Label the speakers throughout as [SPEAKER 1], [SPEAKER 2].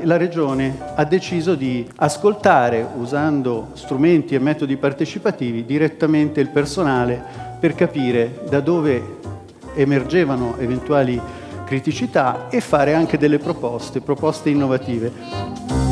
[SPEAKER 1] la Regione ha deciso di ascoltare, usando strumenti e metodi partecipativi, direttamente il personale per capire da dove emergevano eventuali criticità e fare anche delle proposte innovative.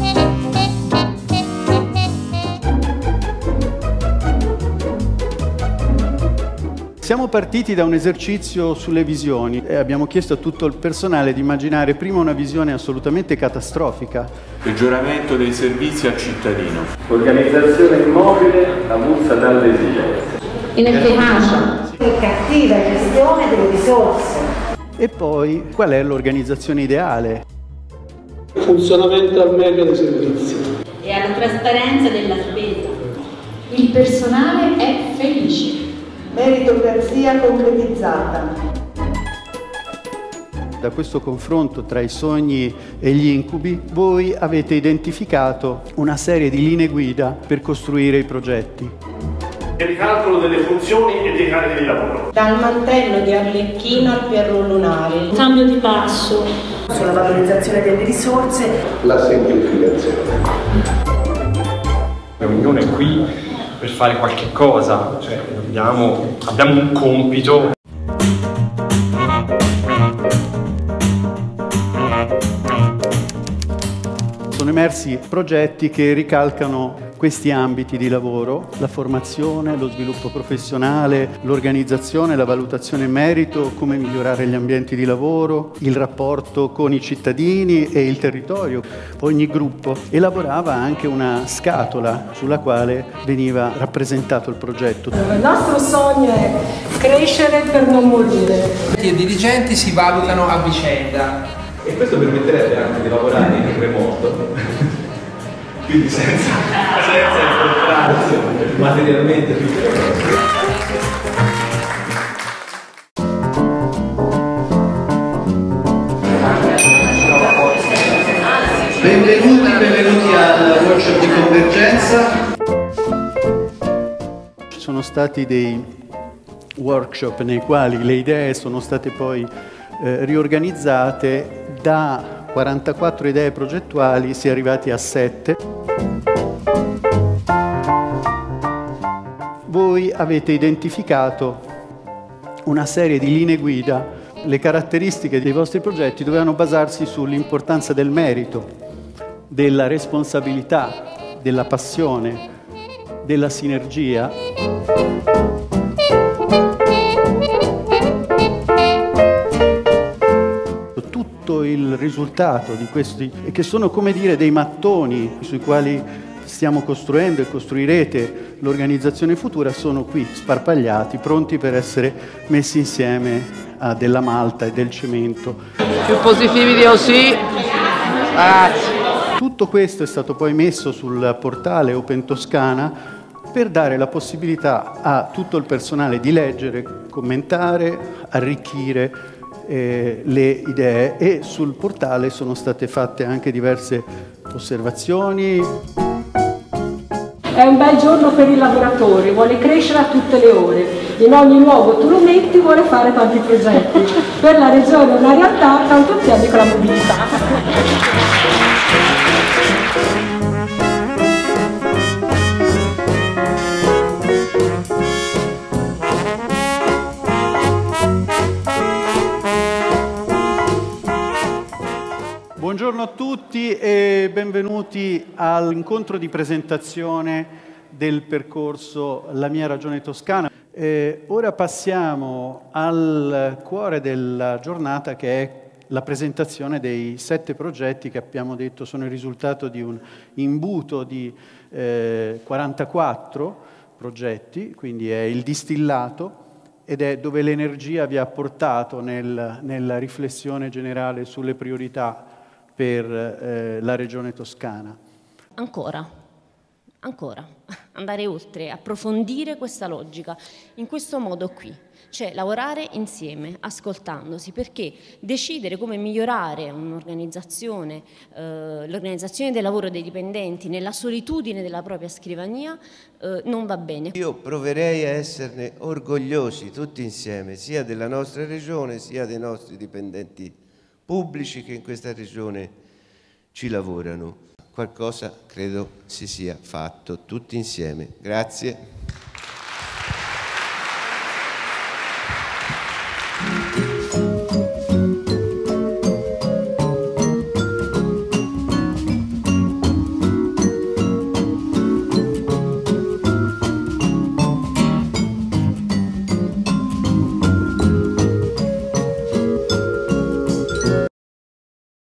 [SPEAKER 1] Siamo partiti da un esercizio sulle visioni e abbiamo chiesto a tutto il personale di immaginare prima una visione assolutamente catastrofica.
[SPEAKER 2] Peggioramento dei servizi al cittadino.
[SPEAKER 3] Organizzazione immobile avulsa dalle esigenze.
[SPEAKER 4] Inefficacia e cattiva gestione delle risorse.
[SPEAKER 1] E poi qual è l'organizzazione ideale?
[SPEAKER 5] Funzionamento al meglio dei servizi.
[SPEAKER 6] E alla trasparenza della spesa.
[SPEAKER 7] Il personale è felice.
[SPEAKER 4] Meritocrazia concretizzata.
[SPEAKER 1] Da questo confronto tra i sogni e gli incubi, voi avete identificato una serie di linee guida per costruire i progetti.
[SPEAKER 3] Il ricalcolo delle funzioni e dei carichi di lavoro.
[SPEAKER 8] Dal mantello di Arlecchino al ferro lunare.
[SPEAKER 6] Cambio di passo.
[SPEAKER 4] Sulla valorizzazione delle risorse.
[SPEAKER 5] La semplificazione.
[SPEAKER 9] Riunione qui per fare qualche cosa, cioè abbiamo un compito.
[SPEAKER 1] Sono emersi progetti che ricalcano questi ambiti di lavoro: la formazione, lo sviluppo professionale, l'organizzazione, la valutazione in merito, come migliorare gli ambienti di lavoro, il rapporto con i cittadini e il territorio. Ogni gruppo elaborava anche una scatola sulla quale veniva rappresentato il progetto.
[SPEAKER 8] Il nostro sogno è crescere per non morire.
[SPEAKER 10] I dirigenti si valutano a vicenda.
[SPEAKER 3] E questo permetterebbe anche di lavorare in remoto, quindi senza incontrarsi materialmente tutte le cose.
[SPEAKER 1] Benvenuti al workshop di convergenza. Ci sono stati dei workshop nei quali le idee sono state poi riorganizzate. Da 44 idee progettuali si è arrivati a 7. Voi avete identificato una serie di linee guida. Le caratteristiche dei vostri progetti dovevano basarsi sull'importanza del merito, della responsabilità, della passione, della sinergia. Il risultato di questi, che sono come dire dei mattoni sui quali stiamo costruendo e costruirete l'organizzazione futura, sono qui sparpagliati, pronti per essere messi insieme a della malta e del cemento.
[SPEAKER 11] Più positivi di così. Grazie.
[SPEAKER 1] Tutto questo è stato poi messo sul portale Open Toscana per dare la possibilità a tutto il personale di leggere, commentare, arricchire le idee, e sul portale sono state fatte anche diverse osservazioni.
[SPEAKER 8] È un bel giorno per i lavoratori, vuole crescere a tutte le ore. In ogni luogo tu lo metti, vuole fare tanti progetti. Per la Regione è una realtà, tanto piedi con la mobilità.
[SPEAKER 1] Buongiorno a tutti e benvenuti all'incontro di presentazione del percorso La mia Regione Toscana. Ora passiamo al cuore della giornata, che è la presentazione dei 7 progetti che abbiamo detto sono il risultato di un imbuto di 44 progetti, quindi è il distillato ed è dove l'energia vi ha portato nella riflessione generale sulle priorità per la Regione Toscana.
[SPEAKER 7] Ancora, andare oltre, approfondire questa logica, in questo modo qui, cioè lavorare insieme, ascoltandosi, perché decidere come migliorare un'organizzazione, l'organizzazione del lavoro dei dipendenti nella solitudine della propria scrivania non va bene.
[SPEAKER 12] Io proverei a esserne orgogliosi tutti insieme, sia della nostra Regione sia dei nostri dipendenti pubblici che in questa Regione ci lavorano. Qualcosa credo si sia fatto tutti insieme. Grazie.